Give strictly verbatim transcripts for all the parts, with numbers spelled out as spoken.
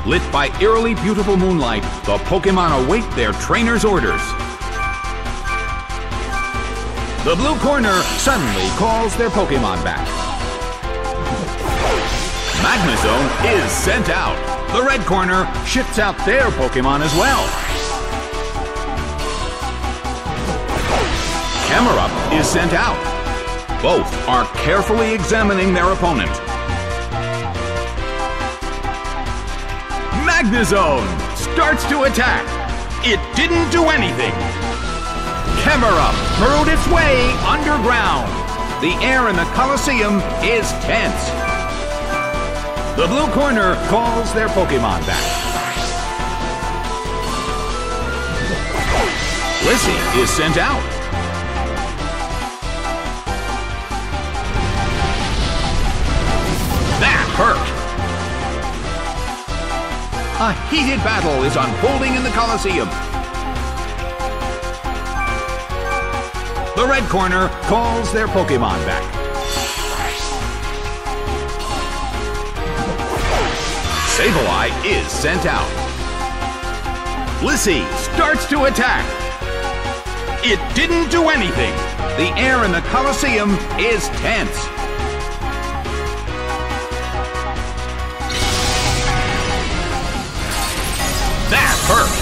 lit by eerily beautiful moonlight, the Pokémon await their trainer's orders. The blue corner suddenly calls their Pokémon back. Magnezone is sent out. The red corner shifts out their Pokémon as well. Camerupt is sent out. Both are carefully examining their opponent. Magnezone starts to attack. It didn't do anything. Camerupt burrowed its way underground. The air in the Colosseum is tense. The blue corner calls their Pokémon back. Blissey is sent out. That hurt. A heated battle is unfolding in the Colosseum. The red corner calls their Pokémon back. Sableye is sent out. Blissey starts to attack. It didn't do anything. The air in the Colosseum is tense. That hurt.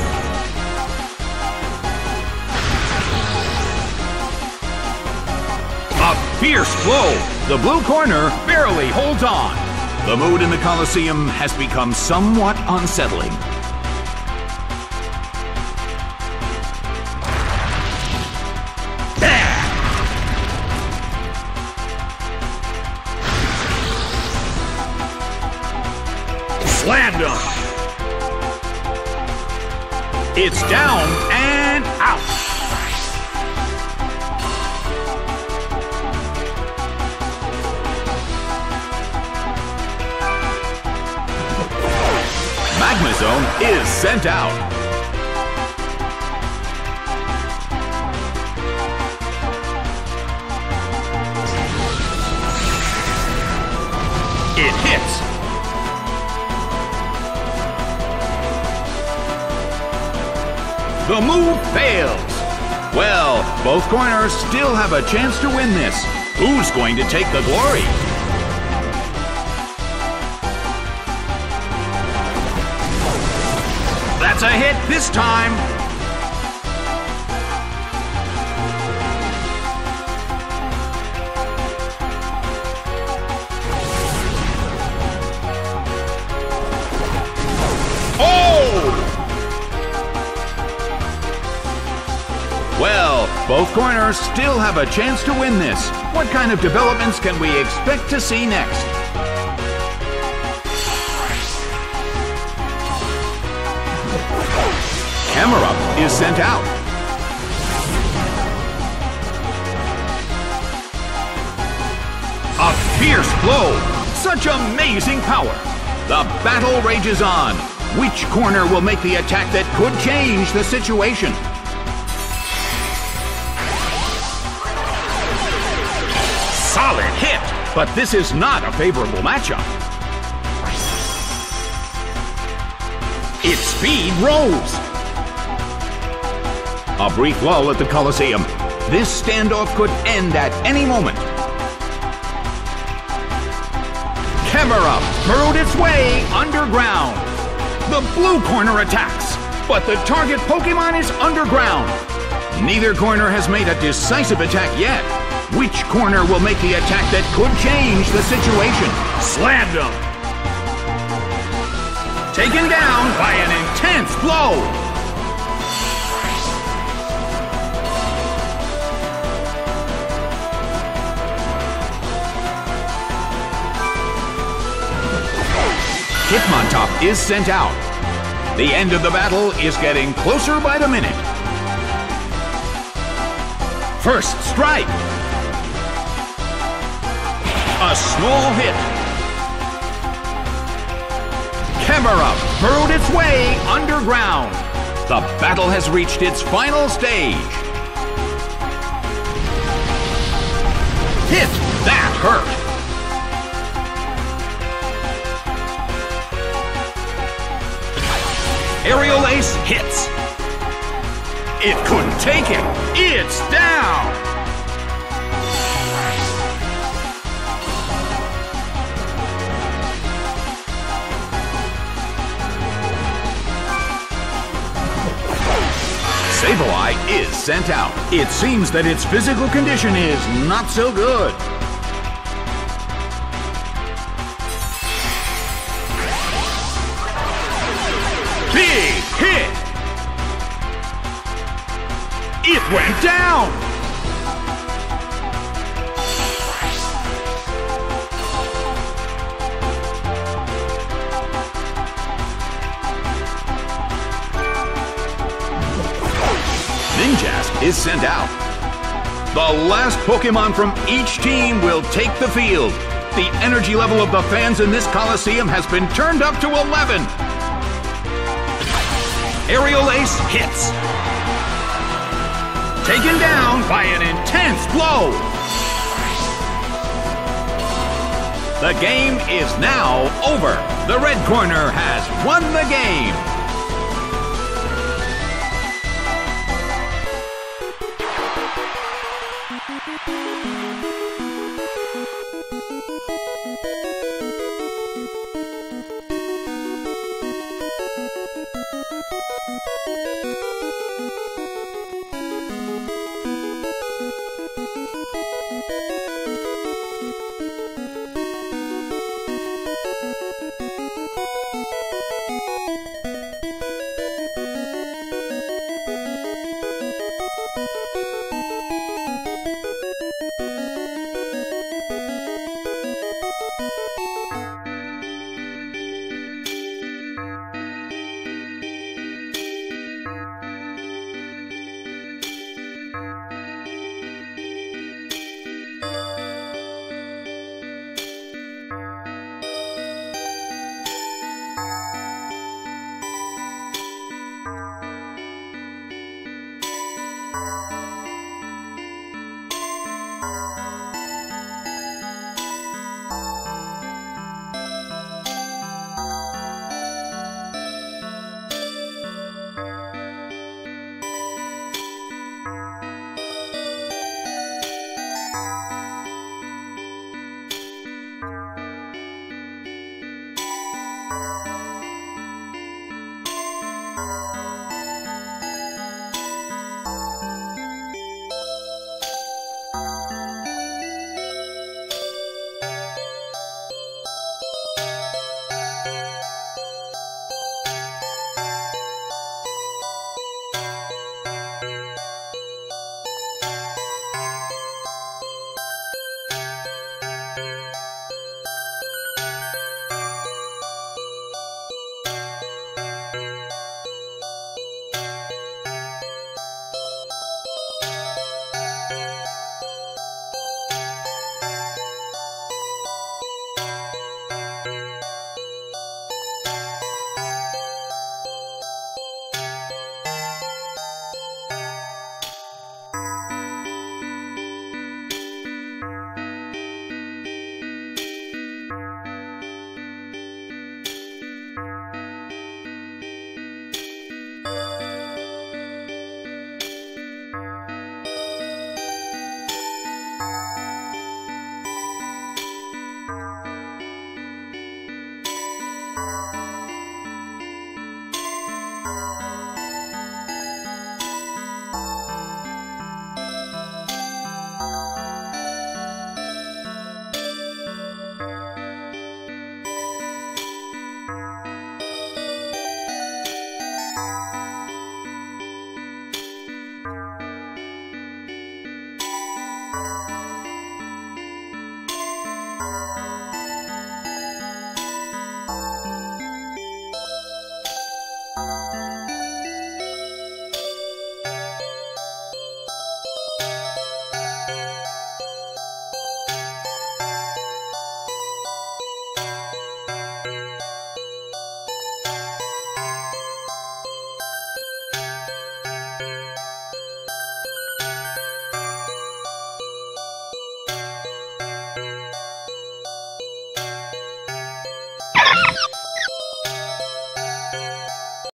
A fierce blow. The blue corner barely holds on. The mood in the Colosseum has become somewhat unsettling. Slammed him. It's down and out. Magnezone is sent out. It hits. The move fails. Well, both corners still have a chance to win this. Who's going to take the glory? That's a hit this time. Oh! Well, both corners still have a chance to win this. What kind of developments can we expect to see next? Camerupt is sent out. A fierce blow. Such amazing power. The battle rages on. Which corner will make the attack that could change the situation? Solid hit, but this is not a favorable matchup. Its speed rose. A brief lull at the Colosseum. This standoff could end at any moment. Camerupt burrowed its way underground. The blue corner attacks, but the target Pokémon is underground. Neither corner has made a decisive attack yet. Which corner will make the attack that could change the situation? Slammed him. Taken down by an intense blow. Hitmontop is sent out. The end of the battle is getting closer by the minute. First strike. A small hit. Camerupt burrowed its way underground. The battle has reached its final stage. Hit! That hurt. hits. It couldn't take it. It's down. Sableye is sent out. It seems that its physical condition is not so good. Big hit! It went down! Ninjask is sent out. The last Pokémon from each team will take the field. The energy level of the fans in this Coliseum has been turned up to eleven. Aerial Ace hits. Taken down by an intense blow. The game is now over. The red corner has won the game. You